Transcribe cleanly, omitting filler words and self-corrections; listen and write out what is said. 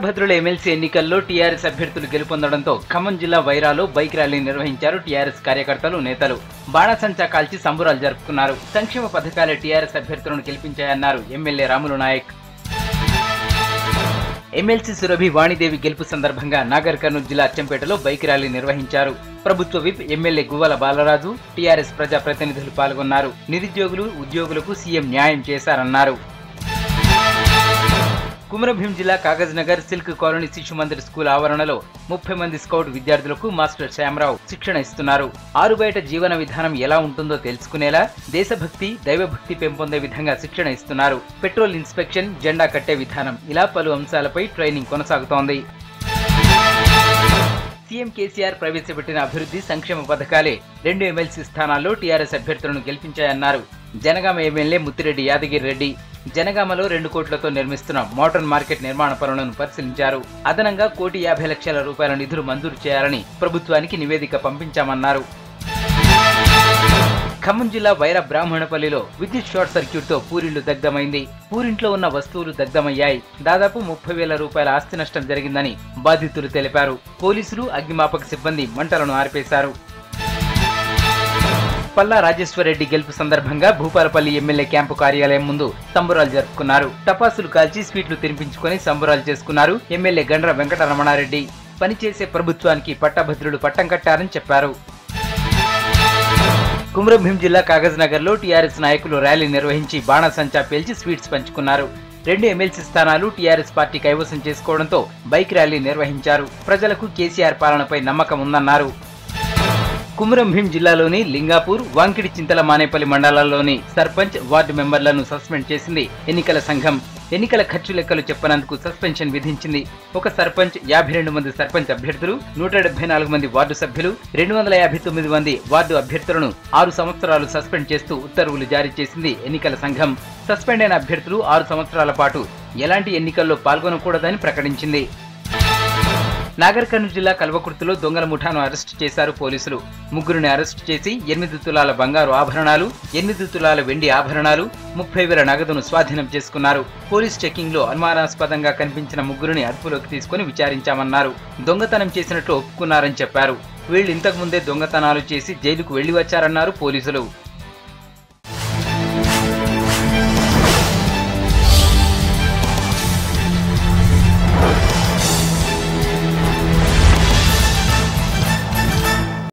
పట్టభద్రుల ఎమ్మెల్సీ ఎన్నికల్లో టీఆర్ఎస్ అభ్యర్థులు గెలుపొందడంతో ఖమ్మం జిల్లా వైరాలో బైక్ ర్యాలీ నిర్వహించారు టీఆర్ఎస్ కార్యకర్తలు, నేతలు. బాణసంచా కాల్చి సంబురాలు జరుపుకున్నారు. సంక్షేమ పథకాలే టీఆర్ఎస్ అభ్యర్థులను గెలిపించాయన్నారు ఎమ్మెల్యే రాములు నాయక్. ఎమ్మెల్సీ సురభి వాణిదేవి గెలుపు సందర్భంగా నాగర్ కర్నూలు జిల్లా అచ్చంపేటలో బైక్ ర్యాలీ నిర్వహించారు. ప్రభుత్వ whip MLA Guvvala Balaraju, TRS ప్రజాప్రతినిధులు పాల్గొన్నారు. నిరుద్యోగులు, ఉద్యోగులకు సీఎం న్యాయం చేశారన్నారు. కుమ్రంభీం జిల్లా కాగజ్ నగర్ సిల్క్ కాలనీ శిశు మందిర్ స్కూల్ ఆవరణలో 30 మంది స్కౌట్ విద్యార్థులకు మాస్టర్ శ్యామరావు శిక్షణ ఇస్తున్నారు. ఆరుబయట జీవన విధానం ఎలా ఉంటుందో తెలుసుకునేలా దేశభక్తి, దైవభక్తి పెంపొందే విధంగా శిక్షణ ఇస్తున్నారు. పెట్రోల్ ఇన్స్పెక్షన్, జెండా కట్టే విధానం ఇలా పలు అంశాలపై ట్రైనింగ్ కొనసాగుతోంది. సీఎం కేసీఆర్ ప్రవేశపెట్టిన అభివృద్ధి సంక్షేమ పథకాలే 2 ఎమ్మెల్సీ స్థానాల్లో టీఆర్ఎస్ అభ్యర్థులను గెలిపించాయన్నారు జనగామ ఎమ్మెల్యే ముత్తిరెడ్డి యాదగిరి రెడ్డి. జనగామలో 2 కోట్లతో నిర్మిస్తున్న మోడర్న్ మార్కెట్ నిర్మాణ పనులను పరిశీలించారు. అదనంగా ₹1,50,00,000 నిధులు మంజూరు చేయాలని ప్రభుత్వానికి నివేదిక పంపించామన్నారు. ఖమ్మం జిల్లా వైరా బ్రాహ్మణపల్లిలో విద్యుత్ షార్ట్ సర్క్యూట్ తో పూరిళ్లు దగ్ధమైంది. పూరింట్లో ఉన్న వస్తువులు దగ్ధమయ్యాయి. దాదాపు ₹30,000 ఆస్తి నష్టం జరిగిందని బాధితులు తెలిపారు. పోలీసులు, అగ్నిమాపక సిబ్బంది మంటలను ఆర్పేశారు. పల్లా రాజేశ్వరరెడ్డి గెలుపు సందర్భంగా భూపాలపల్లి ఎమ్మెల్యే క్యాంపు కార్యాలయం ముందు సంబురాలు జరుపుకున్నారు. టపాసులు కాల్చి స్వీట్లు తినిపించుకుని సంబురాలు చేసుకున్నారు ఎమ్మెల్యే గండ్ర వెంకటరమణారెడ్డి. పనిచేసే ప్రభుత్వానికి పట్టభద్రులు పట్టం కట్టారని చెప్పారు. కుమ్రంభీం జిల్లా కాగజ్ నగర్ లో టీఆర్ఎస్ నాయకులు ర్యాలీ నిర్వహించి బాణసంచా పేల్చి స్వీట్స్ పంచుకున్నారు. 2 ఎమ్మెల్సీ స్థానాలు టీఆర్ఎస్ పార్టీ కైవసం చేసుకోవడంతో బైక్ ర్యాలీ నిర్వహించారు. ప్రజలకు కేసీఆర్ పాలనపై నమ్మకం ఉందన్నారు. కుమ్రంభీం జిల్లాలోని లింగాపూర్, వాంకిడి చింతల మానేపల్లి మండలాల్లోని సర్పంచ్, వార్డు మెంబర్లను సస్పెండ్ చేసింది ఎన్నికల సంఘం. ఎన్నికల ఖర్చు లెక్కలు చెప్పనందుకు సస్పెన్షన్ విధించింది. ఒక సర్పంచ్, 52 మంది సర్పంచ్ అభ్యర్థులు, 174 మంది వార్డు సభ్యులు, 259 మంది వార్డు అభ్యర్థులను 6 సంవత్సరాలు సస్పెండ్ చేస్తూ ఉత్తర్వులు జారీ చేసింది ఎన్నికల సంఘం. సస్పెండ్ అయిన అభ్యర్థులు 6 సంవత్సరాల పాటు ఎలాంటి ఎన్నికల్లో పాల్గొనకూడదని ప్రకటించింది. నాగర్ కర్నూలు జిల్లా కల్వకుర్తిలో దొంగల ముఠాను అరెస్టు చేశారు పోలీసులు. 3 అరెస్టు చేసి 8 తులాల బంగారు ఆభరణాలు, 8 తులాల వెండి ఆభరణాలు, 30,000 నగదును స్వాధీనం చేసుకున్నారు. పోలీస్ చెకింగ్ లో అనుమానాస్పదంగా కనిపించిన 3 అదుపులోకి తీసుకుని విచారించామన్నారు. దొంగతనం చేసినట్లు ఒప్పుకున్నారని చెప్పారు. వీళ్ళు ఇంతకు ముందే దొంగతనాలు చేసి జైలుకు వెళ్లి వచ్చారన్నారు పోలీసులు.